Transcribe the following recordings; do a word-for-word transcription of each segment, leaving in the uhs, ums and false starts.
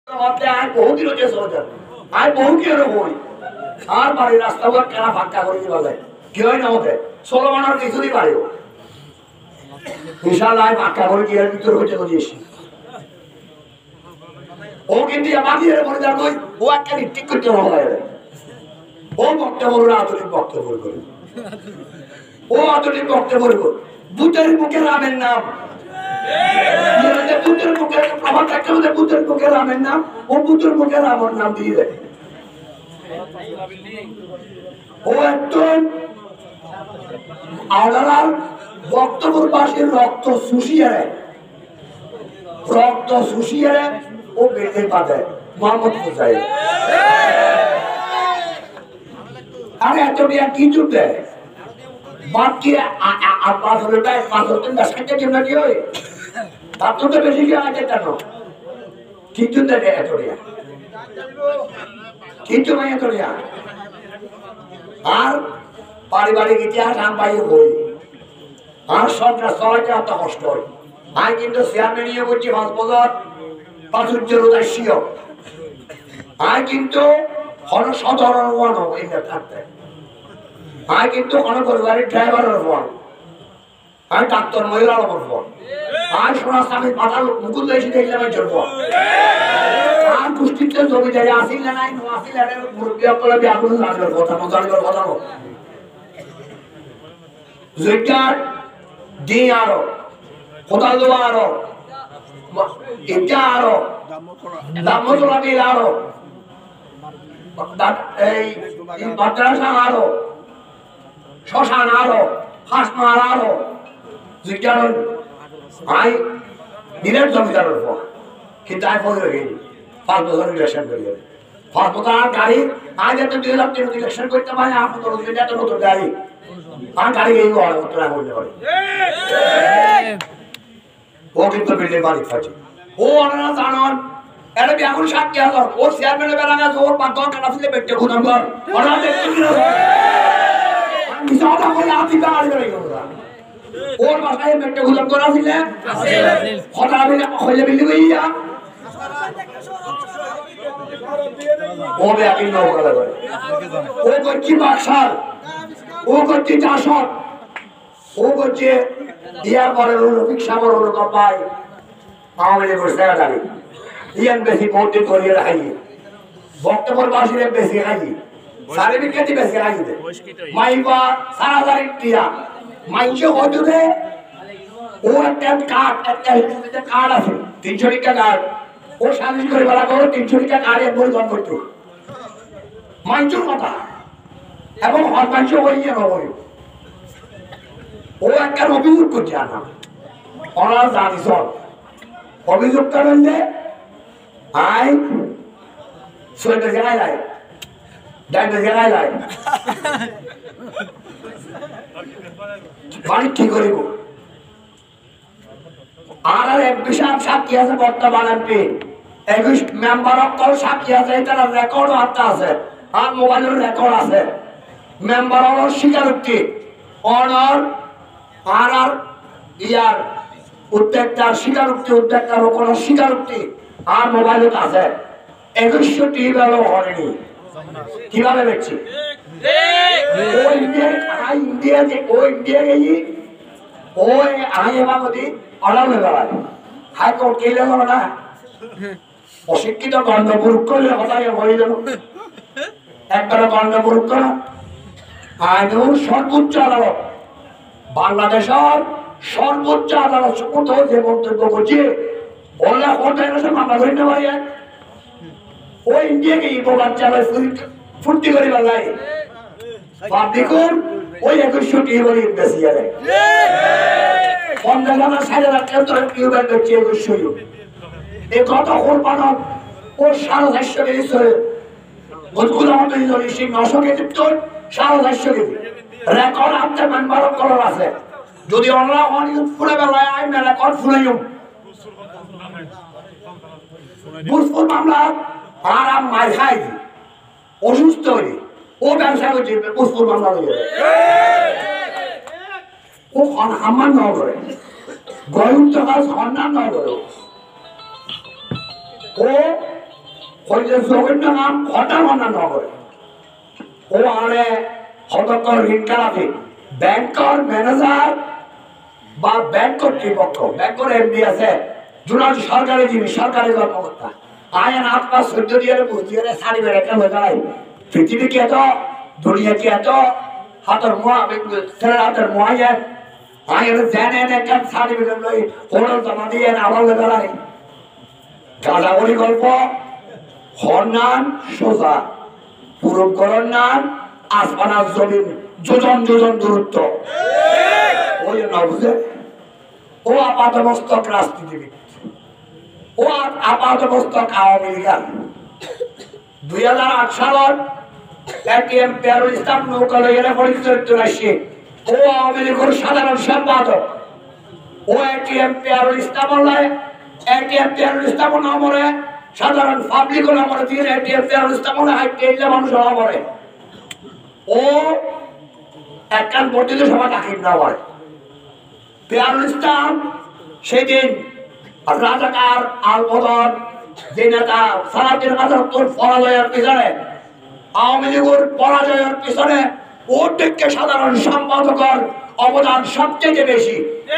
আর বহুদিন হচ্ছে সোজা আর বহু কি হলো বই আর বাড়ির রাস্তাঘাট কেনা ফাঁকা করে দিবা যায় কি হয় না ওদের ষোলো মানার কিছুই পারেও বিশাল আয় ফাঁকা করে দিয়ে ভিতর হইতে দিয়েছি ও কিন্তু বাকিয়ে মনে যাবো ও একটা ঠিক করতে হবে ও বক্তব্য বলবে আধুনিক বক্তব্য বলবে ও আধুনিক বক্তব্য বলবো বুদ্ধের মুখে রামের নাম বুদ্ধের মুখে আমার একটা মধ্যে বুদ্ধের মুখে রামের নাম ও বুদ্ধের মুখে রামের নাম দিয়ে দেয় ও একদম আলাদার বক্তব্যের পাশে রক্ত শুষিয়ে রক্ত শুষিয়ে ও বেঁধে পাবে মোহাম্মদ হুসাইন আরে এতটা কি যুদ্ধে বাকি পাথরটা পাথরটা সাইডে কেমন কি হয় তার তো বেশি কি আছে কেন কি যুদ্ধে এতটা কিন্তু ভাই এতটা আর পারিবারিক ইতিহাস আম পাই বই আর সন্ত্রাস চলাইতে এত কষ্ট হয় আমি কিন্তু চেয়ারম্যান নিয়ে বলছি পাঁচ বছর প্রাচুর্যের উদ্দেশ্য আমি কিন্তু সাধারণ থাকতে আমি কিন্তু অনেক পরিবারের ড্রাইভারের ফোন আমি ডাক্তার মহিলার ওপর ফোন আর সোনার স্বামী পাতাল মুকুল এসে দেখলাম চলবো আর কুষ্টিতে জমি জায়গা আসিল না নাই আসিল মুরব্বী সকলে ব্যাগুলো জানবার কথা জানবার কথা জৈটার দিন আরো কোদাল দেওয়া আরো ইটা আরো দামোদরা বিল আরো এই মাদ্রাসা আরো শ্মশান আরো হাসমার আরো জৈটার আই দিনের জমিদারের পর কিন্তু আই পরে গেলি পাঁচ বছর ইলেকশন করি পাঁচ বছর আর গাড়ি আজ একটা দুই হাজার তিন ইলেকশন করতে পারে আপনার একটা নতুন গাড়ি আর গাড়ি গেই বড় উত্তরা করতে পারে ও কিন্তু বিল্ডিং মালিক থাকে ও ওনারা জানান এটা কি এখন সাক্ষী হাজার ও চেয়ারম্যানের বেলা গেছে ওর পাঁচ দশ টাকা ফিলে বেটে খুদাম কর ওরা দেখতে কি মিশাটা করে আপনি গাড়ি করে ওরা ওর বাসায় বেটে খুদাম করা ছিলে কথা বিলে হইলে বিলি গইয়া ও বেআইন নৌকা করে ও করছি বাক্সার ও করছি চাষর ও করছে ইয়ার পরে রফিক সাগর হলো কপাই আওয়ামী লীগের সেক্রেটারি ইয়ান বেশি ভোট করিয়ে রাখাই বক্তব্য বাসীর বেশি খাই সার্টিফিকেট বেশি খাই মাইবা সারা হাজার টিয়া মাইছে হয়তো ও একটা কার্ড একটা কার্ড আছে তিনশো টাকা কার্ড ও সালিশ করে বেলা করো তিনশো টাকা কার্ড এর পরিবহন করতো মাইচুর কথা এবং হর মাইচ হইয়া নয় ও একটা অভিযোগ করছে আনা ওরা জানি সব অভিযোগ করেন যে আই ছয়টা জায়গায় লাই ডাইটা জায়গায় লাই বাড়ি ঠিক করিব আর আর এমপি সাহেব সাক্ষী আছে বর্তমান এমপি একুশ মেম্বার অকল সাক্ষী আছে এটার রেকর্ডও হাতে আছে আর মোবাইলের রেকর্ড আছে মেম্বার হল স্বীকারোক্তি অনার আর আর ইয়ার উদ্যোক্তার স্বীকারোক্তি উদ্যোক্তার কোন স্বীকারোক্তি আর মোবাইলে আছে একুশশো টিভি বেলা হয়নি কিভাবে দেখছি ও ইন্ডিয়া আই ইন্ডিয়া ও ইন্ডিয়া গেই ও আই এবাদি অনামে বেড়ায় হাইকোর্ট গেলে হলো না অশিক্ষিত গণ্ডমূর্খ করলে হতাই হয়ে যাবো একবারে গণ্ডমূর্খ আইন সর্বোচ্চ আদালত বাংলাদেশের সর্বোচ্চ আদালত সুপ্ত যে মন্তব্য করছে ওরা কোথায় মামলা করে নেওয়া যায় ও ইন্ডিয়াকে ইপোকার চালায় ফুর্তি করে বেলায় পাবলিকুর ওই একুশশো টিভি বলি বেশি যায় পঞ্চাশ হাজার ষাট হাজার কেন্দ্র টিউবেল করছে একুশশো এই কত কোরবান ও সাড়ে চারশো কেজি চলে বুধগুলো আমাদের সেই নশো কেজি তোর সাড়ে চারশো কেজি রেকর্ড আপনার মেম্বার করার আছে যদি ওনারা অনেক ফুলে বেলায় আই না রেকর্ড ফুলে বুঝপুর মামলা আর আম মাই খাই অসুস্থ হয়ে ও ব্যবসা করছে বুঝপুর মামলা হয়ে ও আমার ন করে গয়ুক্ত কাজ সন্ধান ন করে ও হইলে জঘন্য নাম ঘটা ঘটা নগরে ও আরে হতকর ঋণকারাতে ব্যাংকর ম্যানেজার বা ব্যাংক কর্তৃপক্ষ ব্যাংকের এমডি আছে জুনাল সরকারি জিনিস সরকারি কর্মকর্তা আয়ন আপনার সহ্য দিয়ে বুঝিয়ে সারি বেড়ে কেন যায় পৃথিবী কি এত দুনিয়া কি এত হাতের মোয়া ছেলের হাতের মোয়াইয়ের আয়ন জানেন একটা সার্টিফিকেট লই হোটেল জমা দিয়ে আবার বেড়ায় গাজাগরি গল্প হরনান সোজা পূরব করার নাম আসমানার জমিন যোজন যোজন দূরত্ব ওই না বুঝে ও আপাত মস্তক রাজনীতিবিদ ও আপাত মস্তক আওয়ামী লীগার দুই হাজার আট সালত এটিএম পেয়ারুল ইসলাম নৌকালয়ের পরিচয় আসছে ও আওয়ামী লীগের সাধারণ সম্পাদক ও এটিএম পেয়ারুল ইসলাম এটিএম পেয়ারুল ইসলাম নামরে সাধারণ পাবলিক নামরে দিয়ে এটিএম পেয়ারুল ইসলাম হাইটে মানুষ নামরে ও একখান বর্ধিত সভা ডাকিম না হয় পেয়ারুল ইসলাম সেদিন রাজাকার আল বদর যে নেতা সারাদিন রাজাত্তর পরাজয়ের পিছনে আওয়ামী লীগের পরাজয়ের পিছনে ওর দিককে সাধারণ সম্পাদকের অবদান সবচেয়ে বেশি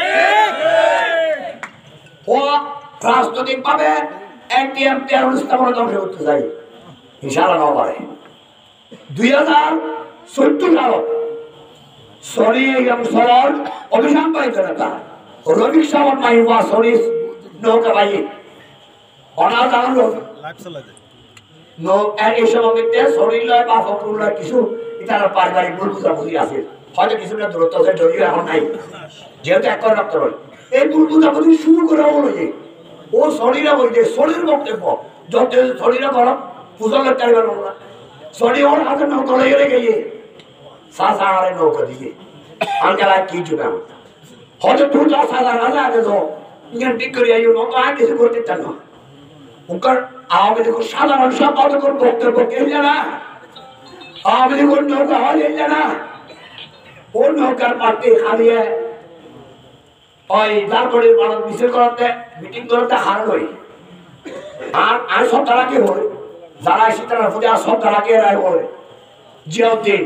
ও রাজনৈতিক ভাবে এটিএম পেয়ারুল ইসলামের ধ্বংস করতে চাই ইনশাআল্লাহ না পারে দুই হাজার চোদ্দ সাল সরি এবং সরল অভিযান পাইতে নেতা রবিক সামন মাইবা সরি নৌকা ভাই অনাথ আনন্দ নো এই সময় শরীর লয় বা ফকরুল লয় কিছু এটা পারিবারিক ভুল বুঝাবুঝি আছে হয়তো কিছুটা দূরত্ব আছে যদিও এখন নাই যেহেতু এক করে রক্ত রয় এই ভুল বুঝাবুঝি শুরু করে হলো যে ও শরীরে বলছে শরীর বক্তব্য যত শরীরে গরম পুজো করতে পারবে না শরীর ওর হাতে নৌকা লেগে গিয়ে সাসা আরে নৌকা দিয়ে আনকালা কি চুকা হয়তো তুই তো সাদা রাজা আগে তো ইয়ে ঠিক করে আইও নৌকা আর কিছু করতে চান না ওকার আওয়ামী লীগের সাধারণ সম্পাদকের বক্তব্য কেলে না আওয়ামী লীগের নৌকা হলে না ও নৌকার পার্টি হারিয়ে ওই জারগড়ির মানুষ মিছিল করাতে মিটিং করাতে হার হই আর আর সব তারা কি হয় যারা এসে তারা বুঝে আর সব তারা কে রায় বলে জিয়াউদ্দিন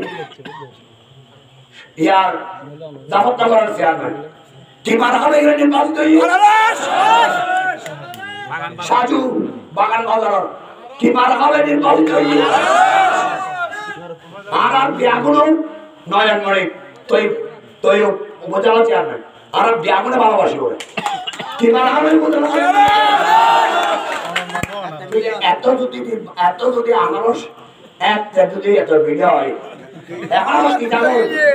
ইয়ার জাফর নগরের চেয়ারম্যান কি মারা হবে এগুলো নির্বাচিত সাজু বাগান বাজার কি মারা হবে নির্বাচিত আর আর বিয়াগুলো নয়ন মনে তৈ তৈ উপজেলা চেয়ারম্যান আর বিয়াগুলো ভালোবাসি বলে কি মারা হবে এত যদি এত যদি আনারস এক যদি এত ভিডিও হয় এখন আমার কি যাবো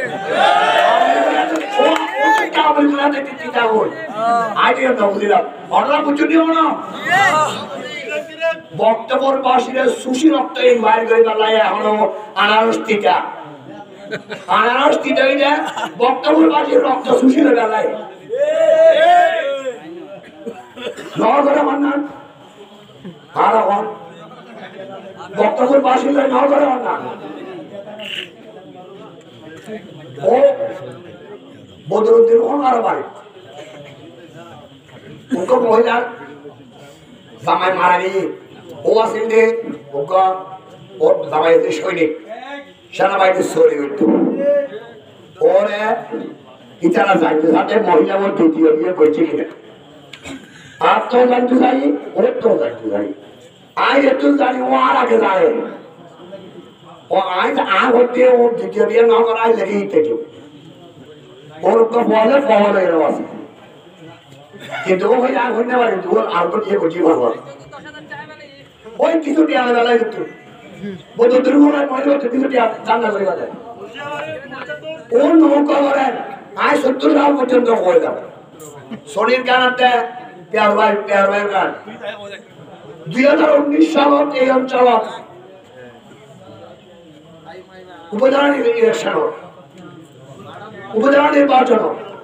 বক্তব্যের বাসীরা সুশী রক্ত বাইরে করে বেলায় এখনো আনারস টিকা আনারস টিকা বক্তব্যের বাসীর রক্ত সুশীর বেলায় নগরে মান্নান আর এখন বক্তব্যের বাসীরা নগরে মান্নান ও বদরুদ্দিন ওনার বাড়ি ওকে মহিলা জামাই মারা গিয়ে ও আসেন যে ওকে ওর জামাই সৈনিক সেনাবাহিনীর সরি হইত ওরে ইতারা জানতে সাথে মহিলা ওর দ্বিতীয় বিয়ে করছে কিনা আর তো জানতে চাই ওর তো জানতে চাই আজ একটু জানি ও আর আগে যায় ও আজ আগ হতে ওর দ্বিতীয় বিয়ে না করা লেগেই থেকে ওর তো বলে ফল হয়ে আছে কিন্তু ও হয়ে আগ হইতে পারে ওর আর তো বিয়ে করছি ভালো ওই কিছু টিয়া বেলায় একটু বলতো দুর্ঘটনায় মহিলা কিছু টিয়া জানা করে বাজে ও নৌকা করেন আজ সত্তর সাল পর্যন্ত হয়ে যাবে শরীর গানাতে পেয়ার ভাই পেয়ার ভাইয়ের গান দুই হাজার উনিশ সালত এই অঞ্চলত উপজেলা ইলেকশন উপজেলা নির্বাচন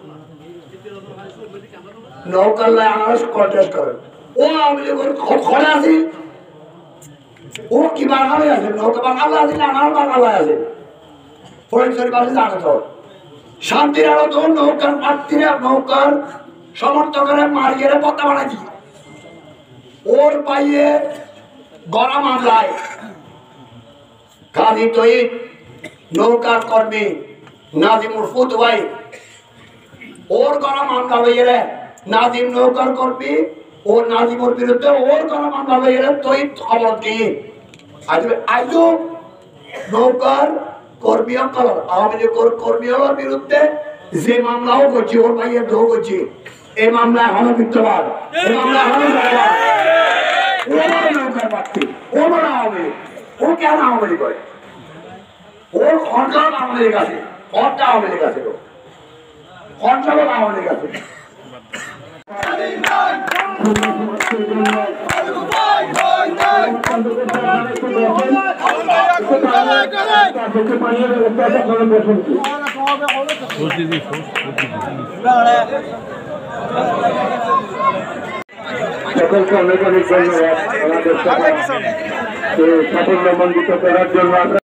নৌকাল্লায় আনারস কন্টেস্ট করেন ও আওয়ামী লীগের খড়ে আছে ও কি বাঙালি আছে নৌকা বাঙালি আছে না আনার বাঙালি আছে ফরেন্সিক বাসে জানে তো শান্তির আলো তো নৌকার প্রার্থীরা নৌকার সমর্থকেরা মারিয়ে পদ্মা বানাই দিয়ে ওর পাইয়ে গড়া মামলায় কাজী তৈব নৌকার কর্মী নাজিমুর ফুতওয়াই ওর গড়া মামলা হয়ে নাজিম নৌকার কর্মী ও নাজিমুর বিরুদ্ধে ওর গড়া মামলা হয়ে তৈব খবর দিয়ে আজ আজও নৌকার কর্মী অকল আওয়ামী লীগের কর্মী হওয়ার বিরুদ্ধে যে মামলাও করছি ওর ভাইয়ের ধো করছি এই মামলা এখনো বিদ্যমান এই মামলা এখনো বিদ্যমান ও নৌকার প্রার্থী ও বড় আওয়ামী ও কেন আওয়ামী লীগ করে ওর খন্ডন আওয়ামী লীগ আছে খন্ডা আওয়ামী লীগ আছে খন্ডন আওয়ামী লীগ আছে সকলকে অনেক অনেক ধন্যবাদ আমাদের সাফল্য মণ্ডিত করার জন্য।